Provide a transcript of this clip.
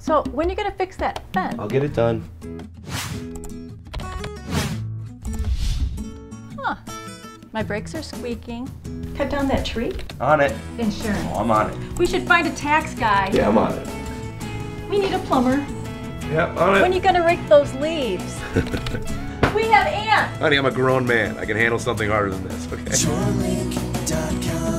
So, when are you gonna fix that fence? I'll get it done. Huh. My brakes are squeaking. Cut down that tree? On it. Insurance. Oh, I'm on it. We should find a tax guy. Yeah, I'm on it. We need a plumber. Yeah, on it. When are you gonna rake those leaves? We have ants! Honey, I'm a grown man. I can handle something harder than this, okay? Chorelink.com